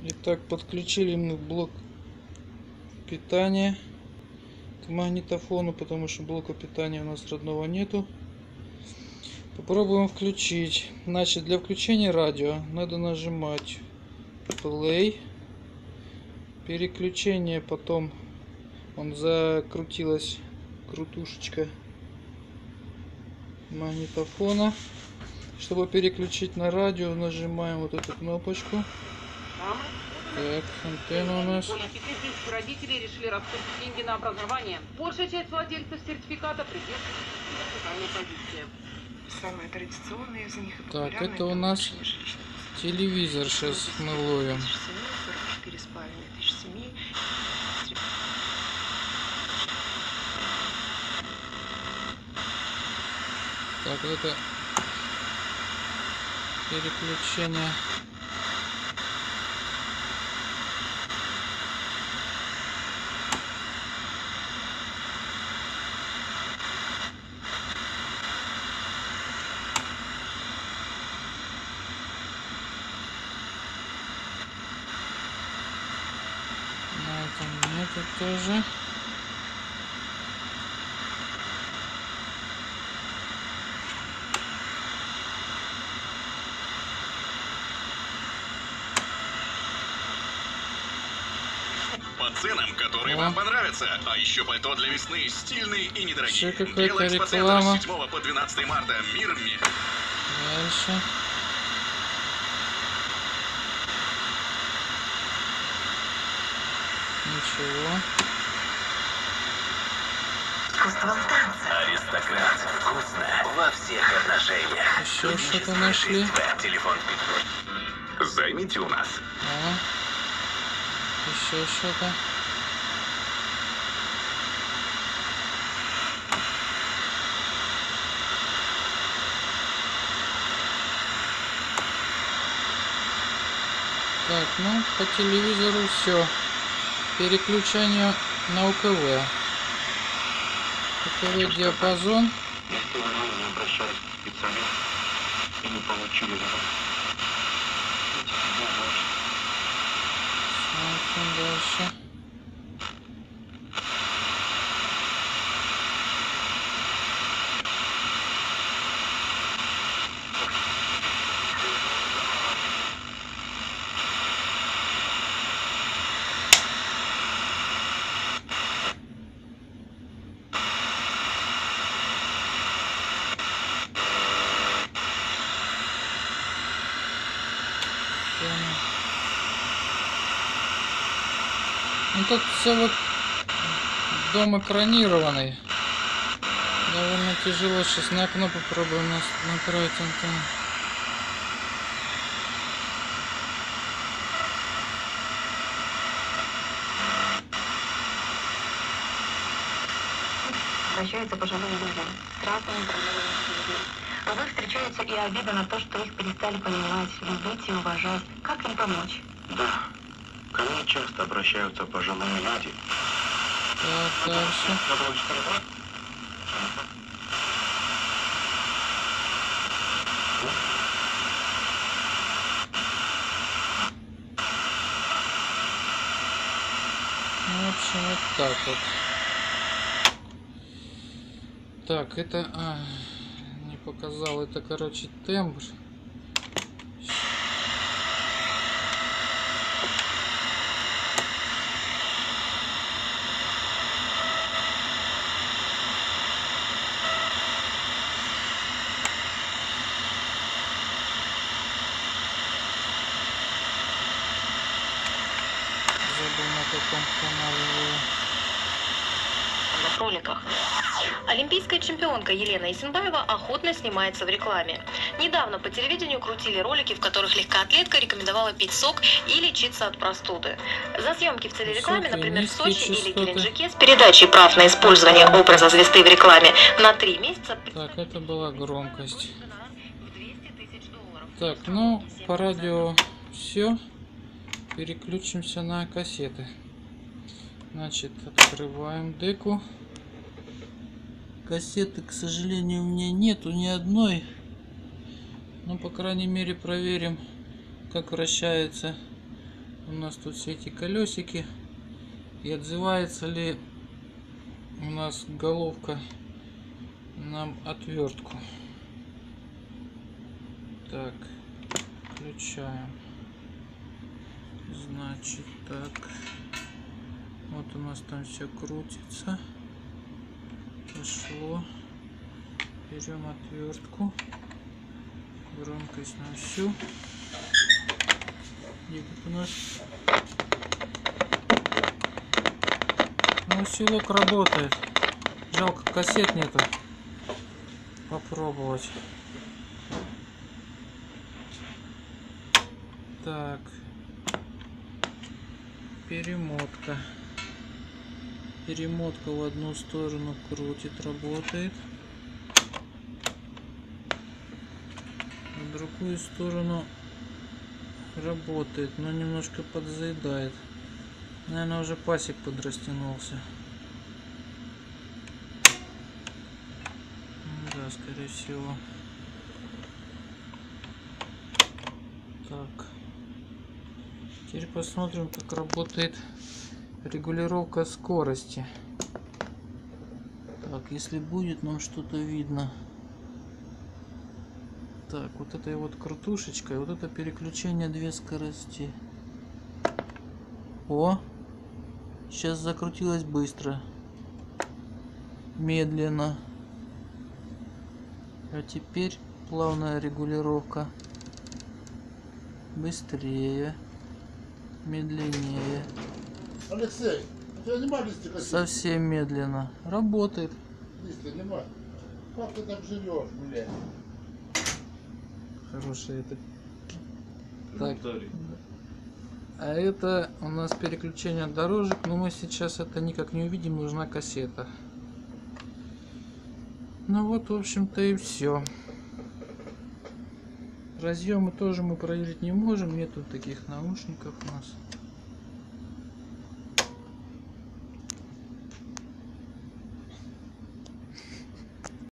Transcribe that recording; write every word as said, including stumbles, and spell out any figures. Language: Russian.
Итак, подключили мы блок питания к магнитофону, потому что блока питания у нас родного нету. Попробуем включить. Значит, для включения радио надо нажимать play. Переключение, потом он закрутилась крутушечка магнитофона. Чтобы переключить на радио, нажимаем вот эту кнопочку. Так, антенна у нас. Более пяти тысяч родителей решили распустить деньги на образование. Большая часть владельцев сертификата придерживается вертикальной позиции. Самые традиционные из них и Так, это у нас телевизор сейчас мы ловим. Так, это переключение. На этом нету тоже. По ценам, которые О. вам понравятся. А еще пальто для весны стильные и недорогие. Еще какая-то Делай спасибо реклама. с седьмого по двенадцатое марта. Мир мне. Дальше. Ничего. Искусством танца. Аристократ. Вкусно во всех отношениях. Еще что-то нашли. Телефон. Займите у нас. А. Еще что-то. Так, ну по телевизору все. Переключение на УКВ. УКВ диапазон. Если вы не обращались к специалисту и не получили Смотрим дальше. Ну тут все вот дом экранированный. Довольно тяжело. Сейчас на окно попробуем нас направить антенну. Обращаются пожилые люди с разными проблемами. Вы встречаете и обида на то, что их перестали понимать, любить и уважать. Как им помочь? Да. Ко мне часто обращаются пожилые люди. Так, дальше. Ну, в общем, вот так вот. Так, это... А, не показал. Это, короче, тембр. Забыл, на каком канале было. В роликах. Олимпийская чемпионка Елена Исенбаева охотно снимается в рекламе. Недавно по телевидению крутили ролики, в которых легкоатлетка рекомендовала пить сок и лечиться от простуды. За съемки в телерекламе, Высокие, например, в низкие Сочи или частоты. Геленджике, с передачей прав на использование образа звезды в рекламе на три месяца. Так, это была громкость. Так, ну, по радио все. Переключимся на кассеты. Значит, открываем деку. Кассеты, к сожалению, у меня нету ни одной. Ну, по крайней мере, проверим, как вращается у нас тут все эти колесики. И отзывается ли у нас головка на отвертку. Так, включаем. Значит, так. Вот у нас там все крутится. Пошло. Берем отвертку. Громкость на всю. Где тут у нас? Ну, усилок работает. Жалко, кассет нету. Попробовать. Так. Перемотка. Перемотка в одну сторону крутит, работает. В другую сторону работает, но немножко подзаедает. Наверное, уже пасек подрастянулся. Да, скорее всего. Так. Теперь посмотрим, как работает регулировка скорости. Так, если будет нам что-то видно. Так, вот этой вот крутушечкой, вот это переключение две скорости. О! Сейчас закрутилось быстро. Медленно. А теперь плавная регулировка. Быстрее. Медленнее. Алексей, у тебя нема листика? Совсем медленно. Работает. Листика нема. Как ты там живешь, блядь? Хороший это. Так. А это у нас переключение дорожек, но мы сейчас это никак не увидим, нужна кассета. Ну вот, в общем-то, и все. Разъемы тоже мы проверить не можем, нету таких наушников у нас.